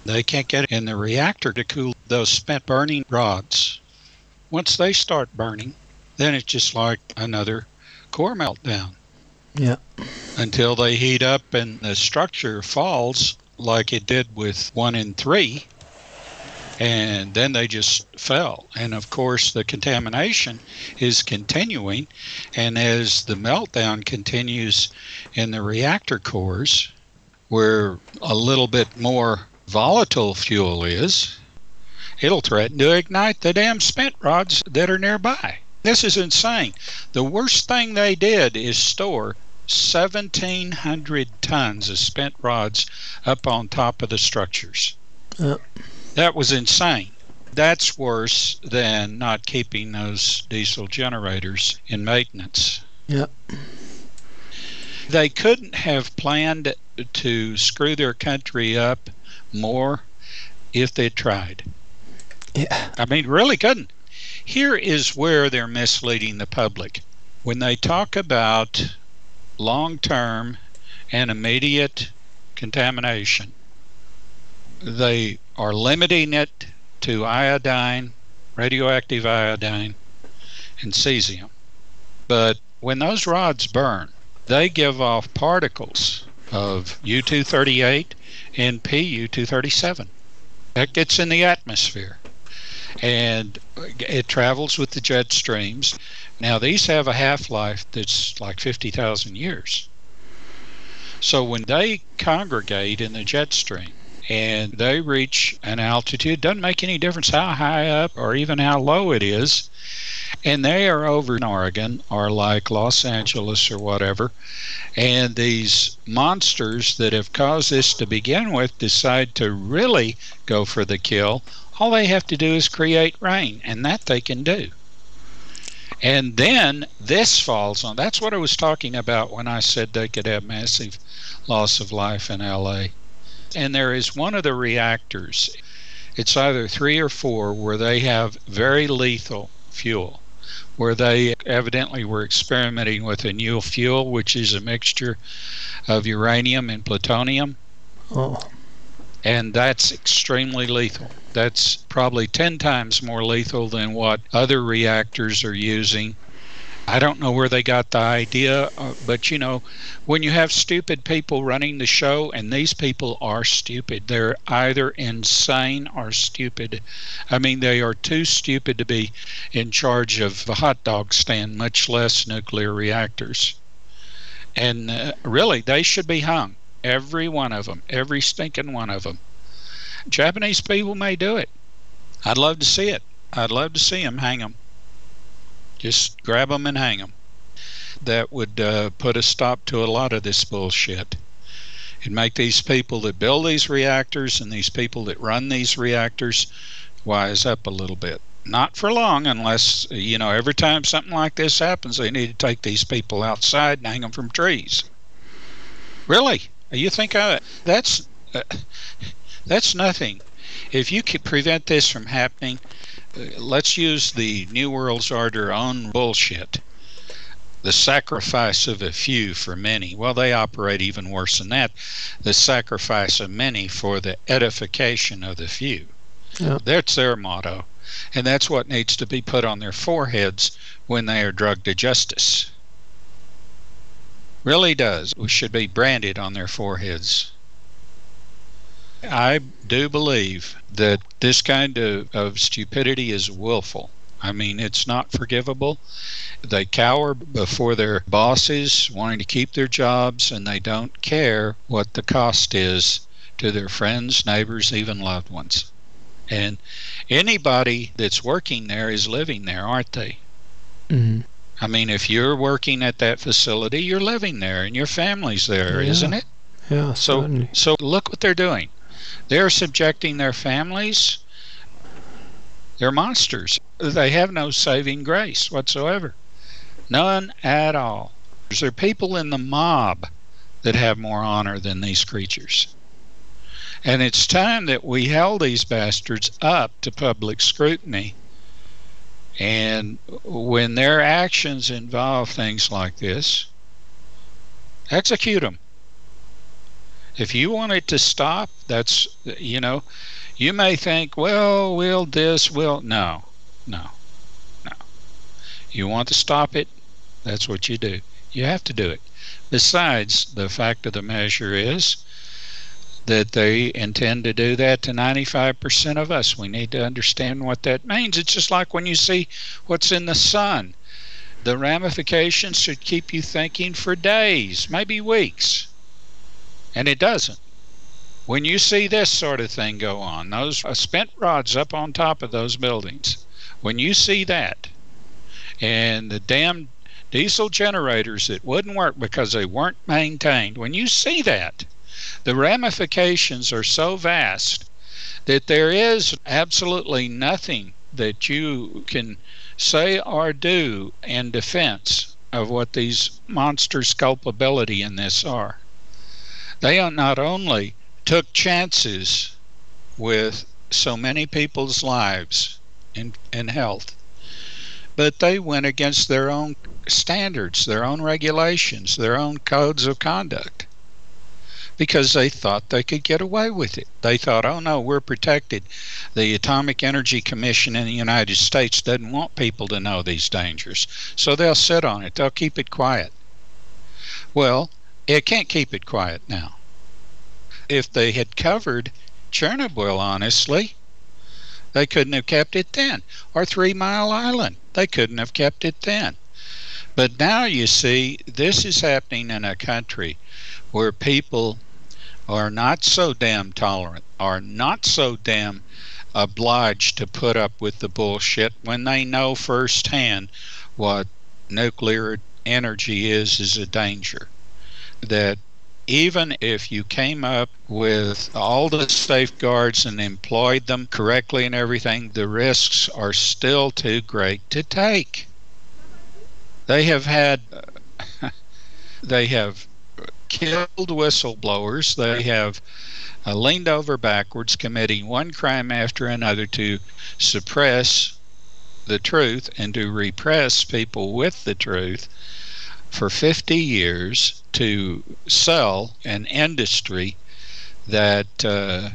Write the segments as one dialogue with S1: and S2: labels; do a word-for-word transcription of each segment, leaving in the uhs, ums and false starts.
S1: They can't get in the reactor to cool those spent burning rods. Once they start burning, then it's just like another core meltdown.
S2: Yeah.
S1: Until they heat up and the structure falls like it did with one and three. And then they just fell. And of course, the contamination is continuing. And as the meltdown continues in the reactor cores, where a little bit more volatile fuel is, it'll threaten to ignite the damn spent rods that are nearby. This is insane. The worst thing they did is store seventeen hundred tons of spent rods up on top of the structures.
S2: Yep.
S1: That was insane. That's worse than not keeping those diesel generators in maintenance.
S2: Yep.
S1: They couldn't have planned to screw their country up more if they tried.
S2: Yeah.
S1: I mean, really couldn't. Here is where they're misleading the public. When they talk about long-term and immediate contamination, they are limiting it to iodine, radioactive iodine, and cesium. But when those rods burn, they give off particles of U two thirty-eight and P U two thirty-seven. That gets in the atmosphere, and it travels with the jet streams. Now, these have a half-life that's like fifty thousand years. So when they congregate in the jet stream, and they reach an altitude, doesn't make any difference how high up or even how low it is, and they are over in Oregon or like Los Angeles or whatever, and these monsters that have caused this to begin with decide to really go for the kill, all they have to do is create rain, and that they can do. And then this falls on. That's what I was talking about when I said they could have massive loss of life in L A. And there is one of the reactors, it's either three or four, where they have very lethal fuel, where they evidently were experimenting with a new fuel, which is a mixture of uranium and plutonium.
S2: Oh.
S1: And that's extremely lethal. That's probably ten times more lethal than what other reactors are using. I don't know where they got the idea, uh, but you know, when you have stupid people running the show, and these people are stupid, they're either insane or stupid. I mean, they are too stupid to be in charge of the hot dog stand, much less nuclear reactors. And uh, really, they should be hung. Every one of them, every stinking one of them. Japanese people may do it. I'd love to see it. I'd love to see them hang them. Just grab them and hang them. That would uh, put a stop to a lot of this bullshit. It'd make these people that build these reactors and these people that run these reactors wise up a little bit. Not for long, unless, you know, every time something like this happens, they need to take these people outside and hang them from trees. Really? You think I, that's uh, that's nothing. If you could prevent this from happening, uh, let's use the New World's Order own bullshit. The sacrifice of a few for many. Well, they operate even worse than that. The sacrifice of many for the edification of the few.
S2: Yeah.
S1: That's their motto. And that's what needs to be put on their foreheads when they are drugged to justice. Really does. We should be branded on their foreheads. I do believe that this kind of, of stupidity is willful. I mean, it's not forgivable. They cower before their bosses wanting to keep their jobs, and they don't care what the cost is to their friends, neighbors, even loved ones. And anybody that's working there is living there, aren't they?
S2: Mm-hmm.
S1: I mean, if you're working at that facility, you're living there, and your family's there,
S2: Yeah.
S1: isn't it?
S2: Yeah,
S1: So,
S2: certainly.
S1: so look what they're doing. They're subjecting their families. They're monsters. They have no saving grace whatsoever. None at all. There are people in the mob that have more honor than these creatures. And it's time that we held these bastards up to public scrutiny. And when their actions involve things like this, execute them. If you want it to stop, that's, you know, you may think, well, will this, will, no, no, no. You want to stop it, that's what you do. You have to do it. Besides, the fact of the measure is that they intend to do that to ninety-five percent of us. We need to understand what that means. It's just like when you see what's in the sun. The ramifications should keep you thinking for days, maybe weeks. And it doesn't. When you see this sort of thing go on, those spent rods up on top of those buildings, when you see that, and the damn diesel generators that wouldn't work because they weren't maintained, when you see that, the ramifications are so vast that there is absolutely nothing that you can say or do in defense of what these monsters' culpability in this are. They not only took chances with so many people's lives and, and health, but they went against their own standards, their own regulations, their own codes of conduct, because they thought they could get away with it. They thought, oh no, we're protected. The Atomic Energy Commission in the United States doesn't want people to know these dangers, so they'll sit on it. They'll keep it quiet. Well, it can't keep it quiet now. If they had covered Chernobyl honestly, they couldn't have kept it then. Or Three Mile Island, they couldn't have kept it then. But now you see, this is happening in a country where people are not so damn tolerant, are not so damn obliged to put up with the bullshit when they know firsthand what nuclear energy is, is a danger. That even if you came up with all the safeguards and employed them correctly and everything, the risks are still too great to take. They have had, they have killed whistleblowers. They have uh, leaned over backwards, committing one crime after another to suppress the truth and to repress people with the truth for fifty years, to sell an industry that uh,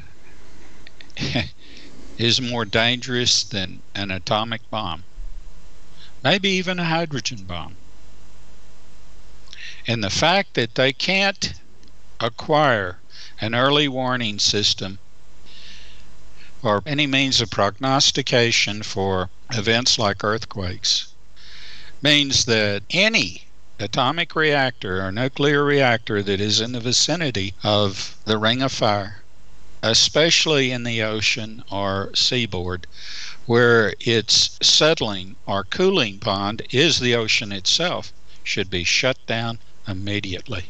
S1: is more dangerous than an atomic bomb, maybe even a hydrogen bomb. And the fact that they can't acquire an early warning system or any means of prognostication for events like earthquakes means that any atomic reactor or nuclear reactor that is in the vicinity of the ring of fire, especially in the ocean or seaboard, where its settling or cooling pond is the ocean itself, should be shut down immediately.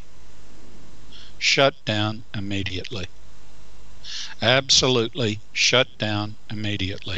S1: Shut down immediately. Absolutely shut down immediately.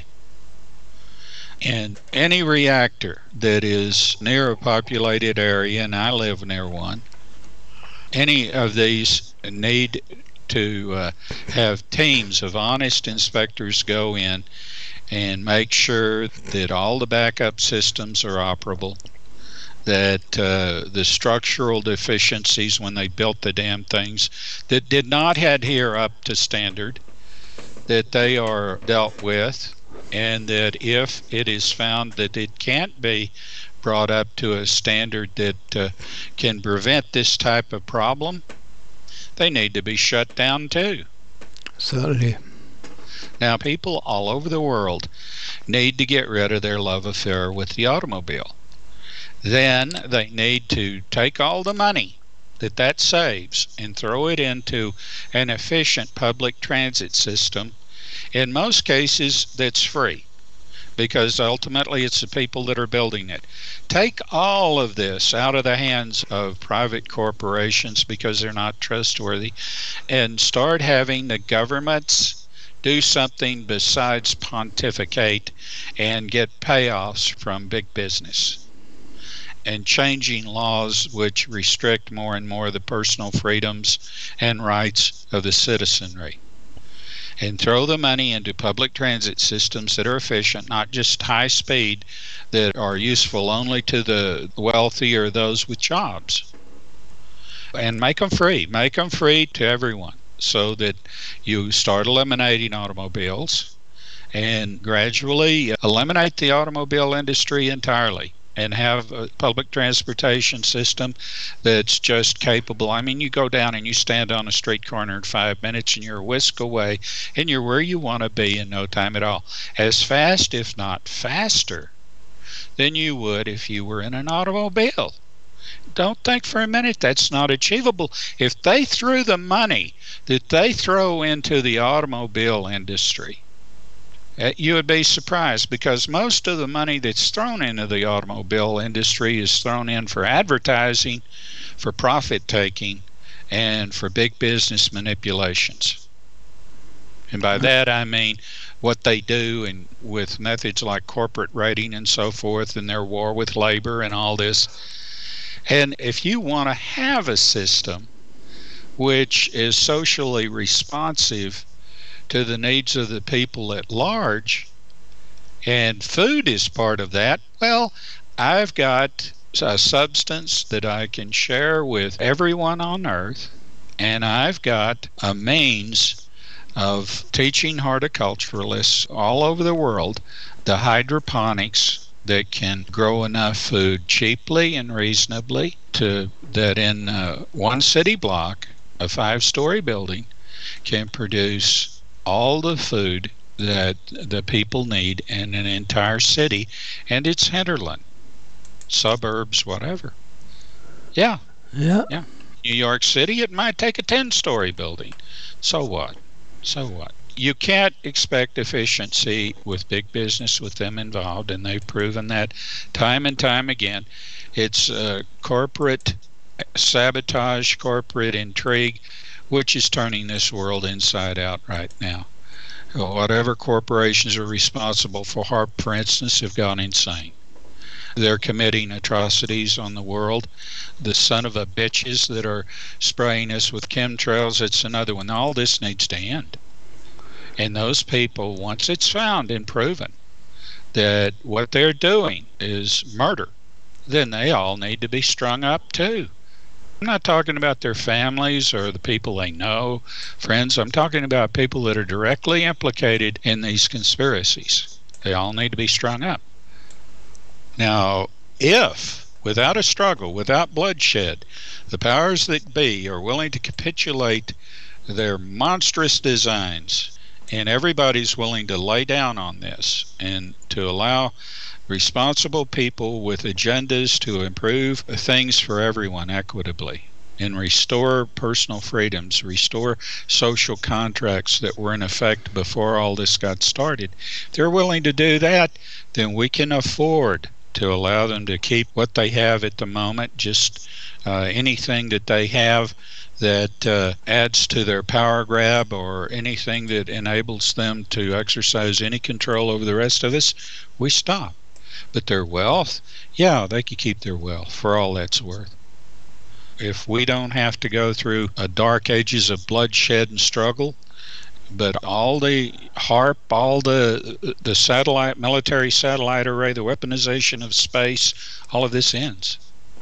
S1: And any reactor that is near a populated area, and I live near one, any of these need to uh, have teams of honest inspectors go in and make sure that all the backup systems are operable, that uh, the structural deficiencies when they built the damn things that did not adhere up to standard, that they are dealt with, and that if it is found that it can't be brought up to a standard that uh, can prevent this type of problem, they need to be shut down too.
S2: Certainly.
S1: Now, people all over the world need to get rid of their love affair with the automobile. Then they need to take all the money that that saves and throw it into an efficient public transit system. In most cases, that's free, because ultimately it's the people that are building it. Take all of this out of the hands of private corporations because they're not trustworthy, and start having the governments do something besides pontificate and get payoffs from big business, and changing laws which restrict more and more the personal freedoms and rights of the citizenry. And throw the money into public transit systems that are efficient, not just high speed, that are useful only to the wealthy or those with jobs. And make them free. Make them free to everyone. so that you start eliminating automobiles and gradually eliminate the automobile industry entirely and have a public transportation system that's just capable. I mean, you go down and you stand on a street corner in five minutes and you're a whisk away and you're where you want to be in no time at all. As fast, if not faster, than you would if you were in an automobile. Don't think for a minute that's not achievable. If they threw the money that they throw into the automobile industry, you would be surprised, because most of the money that's thrown into the automobile industry is thrown in for advertising, for profit taking, and for big business manipulations. And by that I mean what they do, and with methods like corporate rating and so forth, and their war with labor and all this. And if you want to have a system which is socially responsive to the needs of the people at large, and food is part of that, well, I've got a substance that I can share with everyone on earth, and I've got a means of teaching horticulturalists all over the world the hydroponics that can grow enough food cheaply and reasonably to that in uh, one city block, a five-story building can produce all the food that the people need in an entire city and its hinterland, suburbs, whatever. Yeah.
S2: Yeah.
S1: Yeah. New York City, it might take a ten-story building. So what? So what? You can't expect efficiency with big business with them involved, and they've proven that time and time again. It's uh, corporate sabotage, corporate intrigue, which is turning this world inside out right now. Whatever corporations are responsible for HAARP, for instance, have gone insane. They're committing atrocities on the world. The son of a bitches that are spraying us with chemtrails, it's another one. All this needs to end. And those people, once it's found and proven that what they're doing is murder, then they all need to be strung up too. I'm not talking about their families or the people they know, friends. I'm talking about people that are directly implicated in these conspiracies. They all need to be strung up. Now, if, without a struggle, without bloodshed, the powers that be are willing to capitulate their monstrous designs, and everybody's willing to lay down on this and to allow responsible people with agendas to improve things for everyone equitably and restore personal freedoms, restore social contracts that were in effect before all this got started. If they're willing to do that, then we can afford to allow them to keep what they have at the moment, just uh, anything that they have that uh, adds to their power grab or anything that enables them to exercise any control over the rest of us, we stop. But their wealth, yeah, they can keep their wealth for all that's worth. If we don't have to go through a dark ages of bloodshed and struggle, but all the HAARP, all the the satellite, military satellite array, the weaponization of space, all of this ends.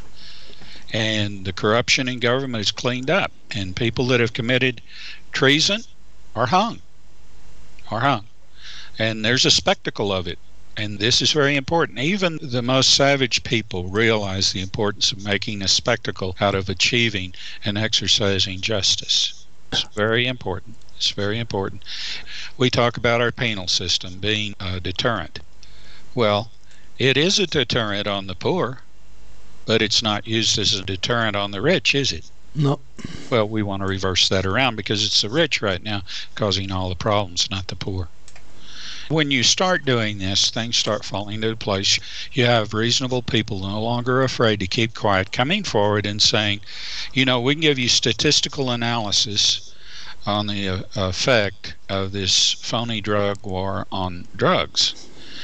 S1: And the corruption in government is cleaned up, and people that have committed treason are hung, are hung. And there's a spectacle of it. And this is very important. Even the most savage people realize the importance of making a spectacle out of achieving and exercising justice. It's very important. It's very important. We talk about our penal system being a deterrent. Well, it is a deterrent on the poor, but it's not used as a deterrent on the rich, is it?
S2: No.
S1: Well, we want to reverse that around, because it's the rich right now causing all the problems, not the poor. When you start doing this, things start falling into place. You have reasonable people no longer afraid to keep quiet, coming forward and saying, you know, we can give you statistical analysis on the uh, effect of this phony drug war on drugs.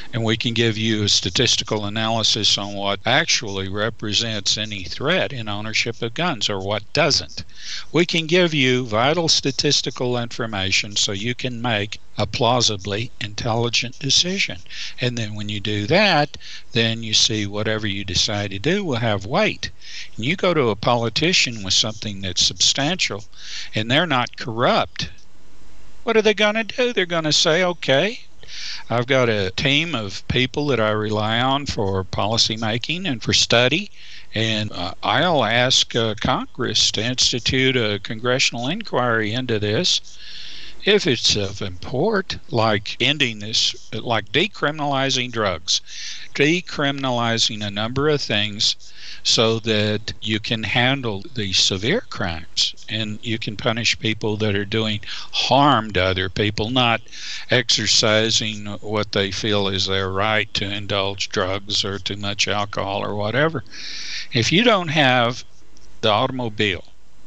S1: and we can give you a statistical analysis on what actually represents any threat in ownership of guns or what doesn't. We can give you vital statistical information so you can make a plausibly intelligent decision. And then when you do that, then you see whatever you decide to do will have weight. And you go to a politician with something that's substantial and they're not corrupt. What are they going to do? They're going to say, okay, I've got a team of people that I rely on for policy making and for study, and uh, I'll ask uh, Congress to institute a congressional inquiry into this. If it's of import, like ending this, like decriminalizing drugs, decriminalizing a number of things so that you can handle the severe crimes and you can punish people that are doing harm to other people, not exercising what they feel is their right to indulge drugs or too much alcohol or whatever. If you don't have the automobile,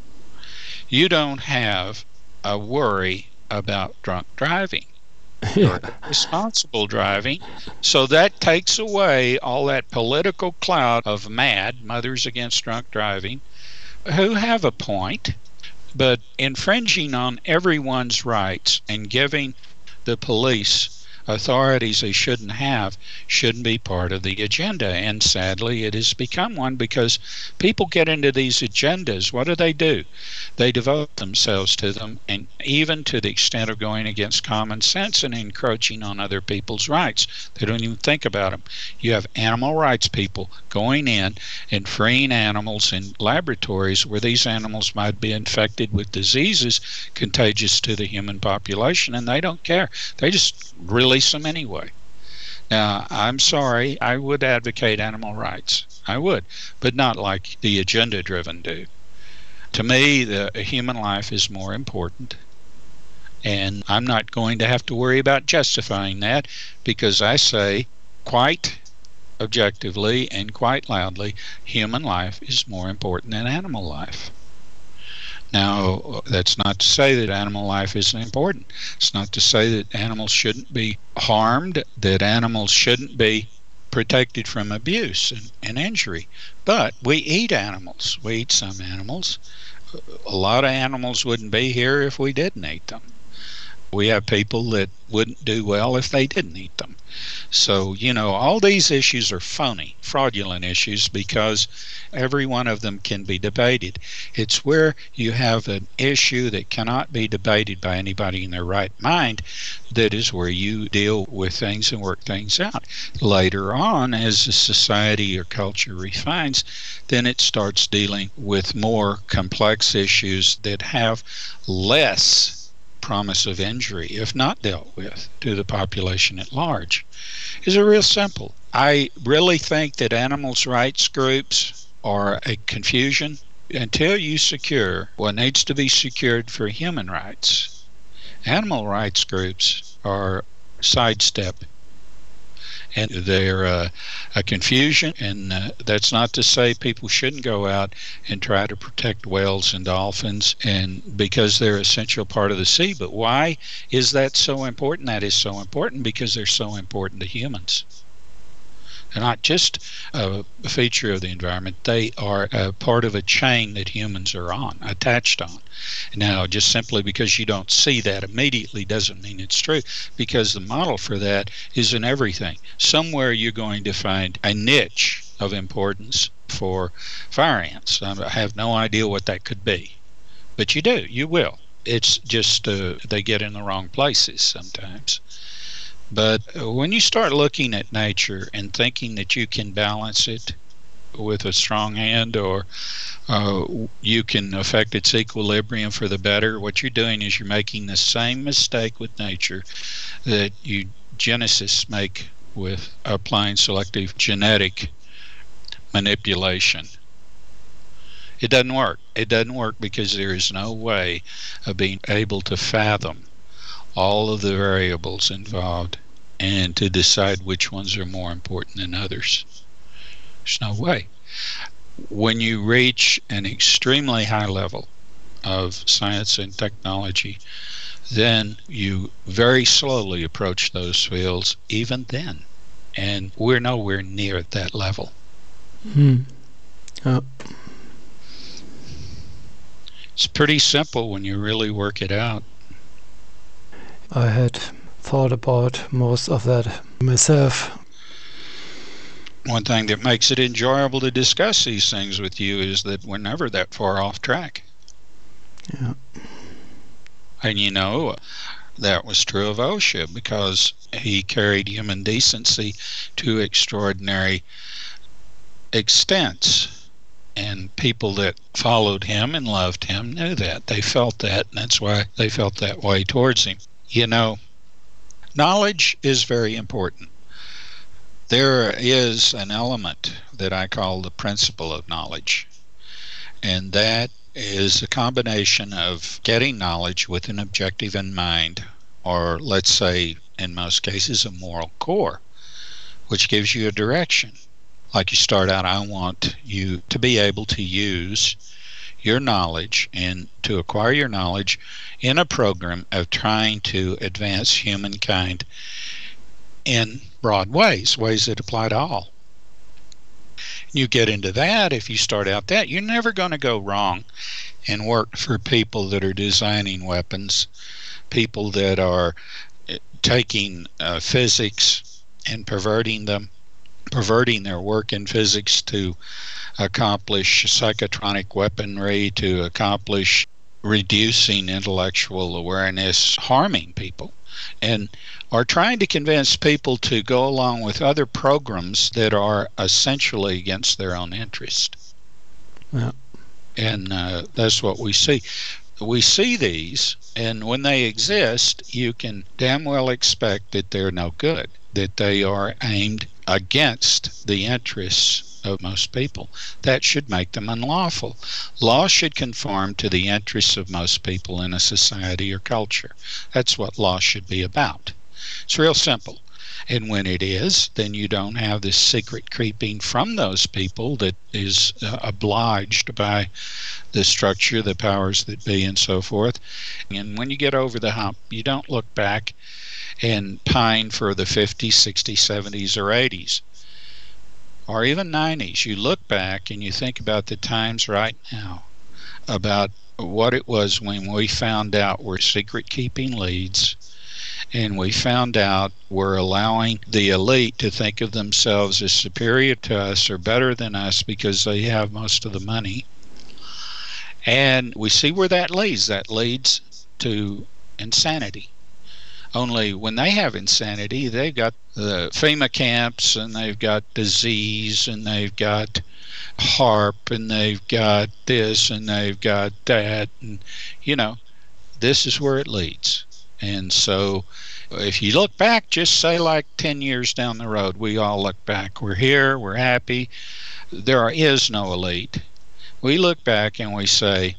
S1: you don't have a worry about drunk driving or responsible driving. So that takes away all that political cloud of MAD, Mothers Against Drunk Driving, who have a point, but infringing on everyone's rights and giving the police authorities they shouldn't have shouldn't be part of the agenda. And sadly, it has become one because people get into these agendas. What do they do? They devote themselves to them, and even to the extent of going against common sense and encroaching on other people's rights. They don't even think about them. You have animal rights people going in and freeing animals in laboratories where these animals might be infected with diseases contagious to the human population, and they don't care. They just release them anyway. Now, I'm sorry, I would advocate animal rights. I would, but not like the agenda-driven do. To me, the human life is more important, and I'm not going to have to worry about justifying that, because I say quite objectively and quite loudly, human life is more important than animal life. Now, that's not to say that animal life isn't important. It's not to say that animals shouldn't be harmed, that animals shouldn't be protected from abuse and, and injury. But we eat animals. We eat some animals. A lot of animals wouldn't be here if we didn't eat them. We have people that wouldn't do well if they didn't eat them. So, you know, all these issues are phony, fraudulent issues, because every one of them can be debated. It's where you have an issue that cannot be debated by anybody in their right mind that is where you deal with things and work things out. Later on, as the society or culture refines, then it starts dealing with more complex issues that have less promise of injury, if not dealt with, to the population at large. Is it real simple? I really think that animals' rights groups are a confusion until you secure what needs to be secured for human rights. Animal rights groups are sidestep, and they're uh, a confusion, and uh, that's not to say people shouldn't go out and try to protect whales and dolphins, and because they're an essential part of the sea. But why is that so important? That is so important because they're so important to humans. They're not just a feature of the environment. They are a part of a chain that humans are on, attached on. Now, just simply because you don't see that immediately doesn't mean it's true, because the model for that is in everything. Somewhere you're going to find a niche of importance for fire ants. I have no idea what that could be, but you do, you will. It's just uh, they get in the wrong places sometimes. But when you start looking at nature and thinking that you can balance it with a strong hand, or uh, you can affect its equilibrium for the better, what you're doing is you're making the same mistake with nature that eugenicists make with applying selective genetic manipulation. It doesn't work. It doesn't work because there is no way of being able to fathom all of the variables involved and to decide which ones are more important than others. There's no way. When you reach an extremely high level of science and technology, then you very slowly approach those fields, even then. And we're nowhere near that level.
S2: Hmm. Uh,
S1: It's pretty simple when you really work it out.
S2: I had thought about most of that myself.
S1: One thing that makes it enjoyable to discuss these things with you is that we're never that far off track.
S2: Yeah.
S1: And you know, that was true of Osho, because he carried human decency to extraordinary extents. And people that followed him and loved him knew that. They felt that, and that's why they felt that way towards him. You know, knowledge is very important. There is an element that I call the principle of knowledge, and that is a combination of getting knowledge with an objective in mind, or let's say, in most cases, a moral core, which gives you a direction. Like you start out, I want you to be able to use your knowledge and to acquire your knowledge in a program of trying to advance humankind in broad ways, ways that apply to all. You get into that, if you start out that, you're never going to go wrong and work for people that are designing weapons, people that are taking uh, physics and perverting them, perverting their work in physics to accomplish psychotronic weaponry, to accomplish reducing intellectual awareness, harming people, and are trying to convince people to go along with other programs that are essentially against their own interest.
S2: Yeah.
S1: And uh, that's what we see. We see these, and when they exist, you can damn well expect that they're no good, that they are aimed against the interests of most people. That should make them unlawful. Law should conform to the interests of most people in a society or culture. That's what law should be about. It's real simple. And when it is, then you don't have this secret creeping from those people that is uh, obliged by the structure, the powers that be, and so forth. And when you get over the hump, you don't look back and pine for the fifties, sixties, seventies, or eighties, or even nineties. You look back and you think about the times right now, about what it was when we found out where secret keeping leads, and we found out we're allowing the elite to think of themselves as superior to us or better than us because they have most of the money. And we see where that leads. That leads to insanity. Only when they have insanity, they've got the FEMA camps, and they've got disease, and they've got HAARP, and they've got this, and they've got that, and you know, this is where it leads. And so if you look back, just say like ten years down the road, we all look back. We're here, we're happy. There is no elite. We look back and we say,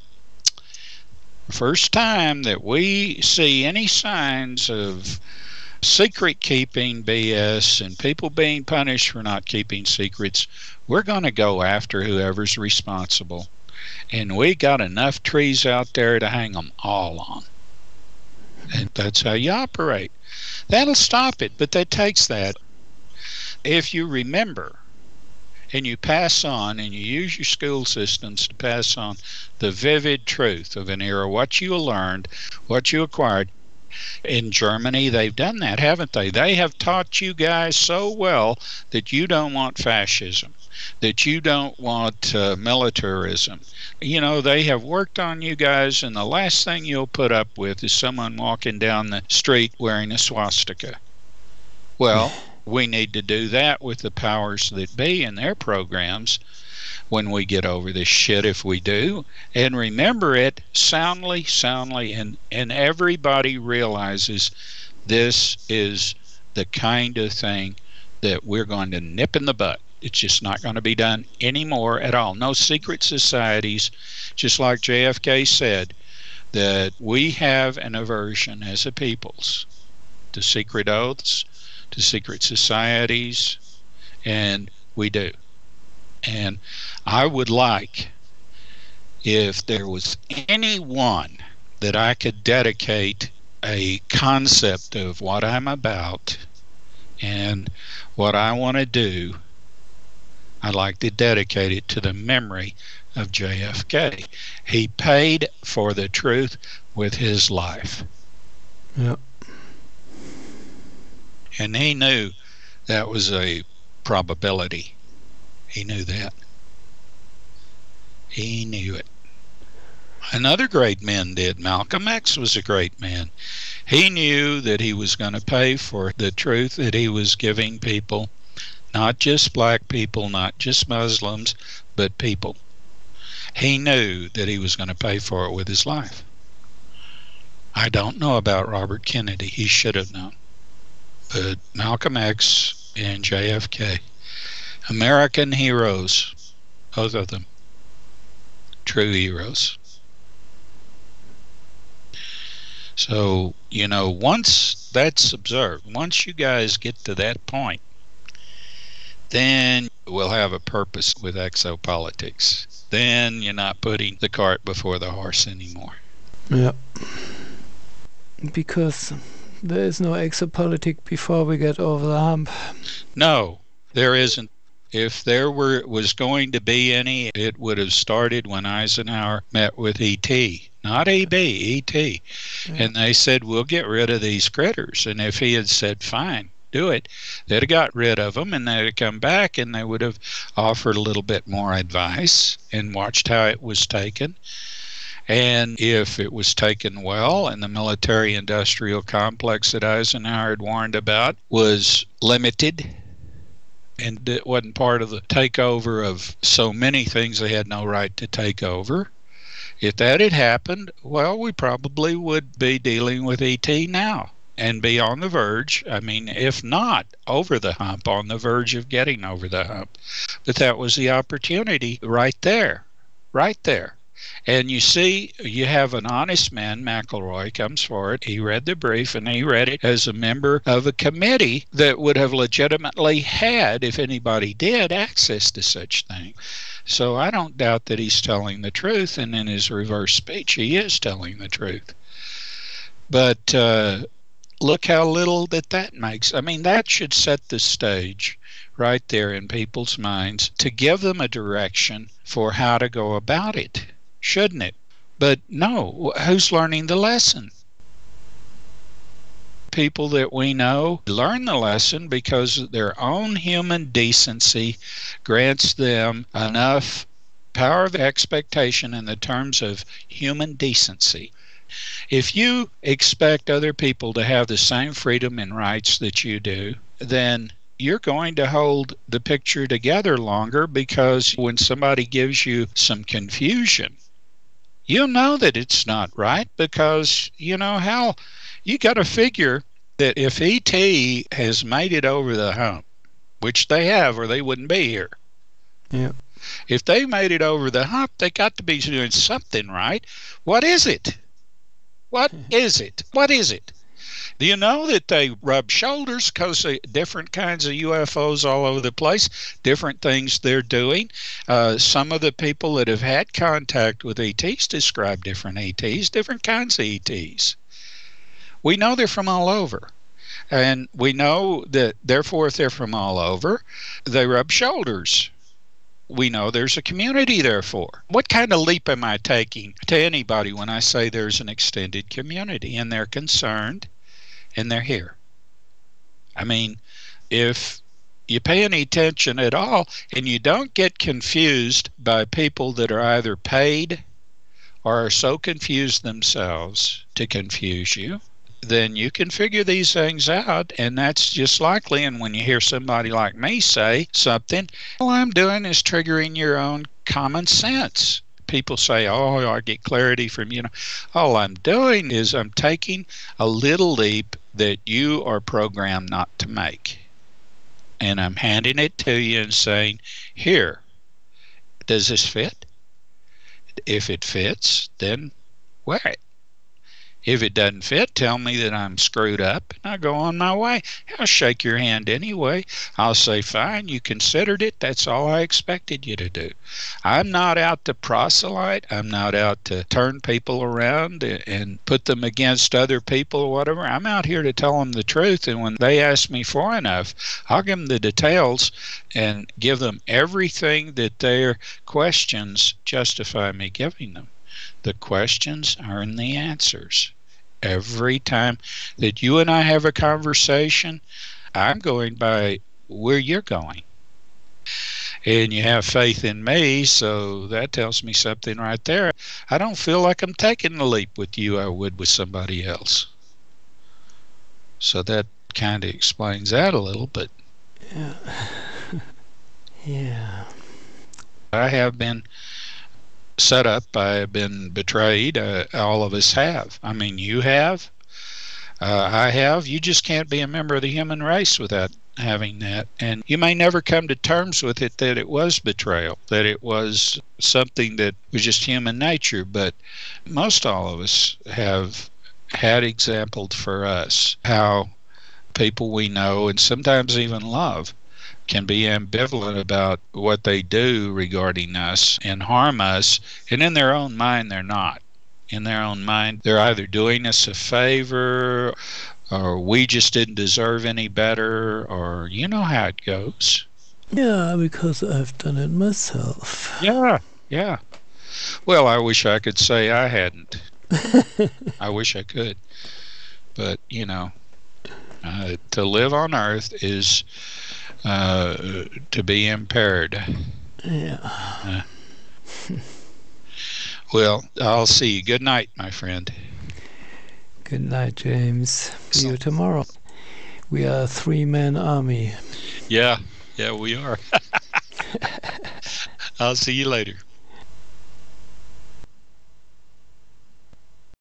S1: first time that we see any signs of secret keeping B S and people being punished for not keeping secrets, we're going to go after whoever's responsible. And we got enough trees out there to hang them all on. And that's how you operate. That'll stop it, but that takes that. If you remember and you pass on and you use your school systems to pass on the vivid truth of an era, what you learned, what you acquired. In Germany, they've done that, haven't they? They have taught you guys so well that you don't want fascism, that you don't want uh, militarism. You know, they have worked on you guys, and the last thing you'll put up with is someone walking down the street wearing a swastika. Well, we need to do that with the powers that be in their programs when we get over this shit, if we do, and remember it soundly, soundly, and, and everybody realizes this is the kind of thing that we're going to nip in the butt. It's just not going to be done anymore at all. No secret societies, just like J F K said, that we have an aversion as a peoples to secret oaths, to secret societies, and we do. And I would like, if there was anyone that I could dedicate a concept of what I'm about And what I want to do, I'd like to dedicate it to the memory of J F K. He paid for the truth with his life.
S2: Yeah.
S1: And he knew that was a probability. He knew that. He knew it. Another great man did. Malcolm X was a great man. He knew that he was going to pay for the truth that he was giving people, not just black people, not just Muslims, but people. He knew that he was going to pay for it with his life. I don't know about Robert Kennedy. He should have known. But Malcolm X and J F K, American heroes, both of them, true heroes. So, you know, once that's observed, once you guys get to that point, then we'll have a purpose with exopolitics. Then you're not putting the cart before the horse anymore.
S2: Yeah. Because there is no exopolitic before we get over the hump.
S1: No, there isn't. If there were was going to be any, it would have started when Eisenhower met with E T, not E B, E T. Yeah. And they said, we'll get rid of these critters. And if he had said, fine, do it, they'd have got rid of them, and they'd have come back, and they would have offered a little bit more advice and watched how it was taken. And if it was taken well, and the military-industrial complex that Eisenhower had warned about was limited, and it wasn't part of the takeover of so many things they had no right to take over. If that had happened, well, we probably would be dealing with E T now and be on the verge. I mean, if not over the hump, on the verge of getting over the hump. But that was the opportunity right there, right there. And you see, you have an honest man, McElroy, comes forward. He read the brief, and he read it as a member of a committee that would have legitimately had, if anybody did, access to such things. So I don't doubt that he's telling the truth, and in his reverse speech, he is telling the truth. But uh, look how little that that makes. I mean, that should set the stage right there in people's minds to give them a direction for how to go about it. Shouldn't it? But no, who's learning the lesson? People that we know learn the lesson because their own human decency grants them enough power of expectation in the terms of human decency. If you expect other people to have the same freedom and rights that you do, then you're going to hold the picture together longer, because when somebody gives you some confusion, you know that it's not right, because you know how you got to figure that if E T has made it over the hump, which they have or they wouldn't be here.
S2: Yeah.
S1: If they made it over the hump, they got to be doing something right. What is it? What is it? What is it? Do you know that they rub shoulders because of different kinds of U F Os all over the place, different things they're doing? Uh, some of the people that have had contact with E Ts describe different E Ts, different kinds of E Ts. We know they're from all over. And we know that, therefore, if they're from all over, they rub shoulders. We know there's a community, therefore. What kind of leap am I taking to anybody when I say there's an extended community and they're concerned? And they're here. I mean, if you pay any attention at all and you don't get confused by people that are either paid or are so confused themselves to confuse you, then you can figure these things out, and that's just likely. And when you hear somebody like me say something, all I'm doing is triggering your own common sense. People say, oh, I get clarity from, you know. All I'm doing is I'm taking a little leap that you are programmed not to make. And I'm handing it to you and saying, here, does this fit? If it fits, then wear it. If it doesn't fit, tell me that I'm screwed up, and I go on my way. I'll shake your hand anyway. I'll say, fine, you considered it. That's all I expected you to do. I'm not out to proselyte. I'm not out to turn people around and put them against other people or whatever. I'm out here to tell them the truth, and when they ask me for enough, I'll give them the details and give them everything that their questions justify me giving them. The questions are in the answers. Every time that you and I have a conversation, I'm going by where you're going. And you have faith in me, so that tells me something right there. I don't feel like I'm taking the leap with you I would with somebody else. So that kind of explains that a little, but
S2: Yeah. Yeah.
S1: I have been set up. I have been betrayed. Uh, all of us have. I mean, you have. Uh, I have. You just can't be a member of the human race without having that. And you may never come to terms with it that it was betrayal, that it was something that was just human nature. But most all of us have had exampled for us how people we know and sometimes even love can be ambivalent about what they do regarding us and harm us, and in their own mind they're not. In their own mind they're either doing us a favor, or we just didn't deserve any better, or you know how it goes.
S2: Yeah, because I've done it myself.
S1: Yeah, yeah. Well, I wish I could say I hadn't. I wish I could. But, you know, uh, to live on earth is uh, to be impaired.
S2: Yeah.
S1: Uh, well, I'll see you. Good night, my friend.
S2: Good night, James. See you tomorrow. We are a three-man army.
S1: Yeah, yeah, we are. I'll see you later.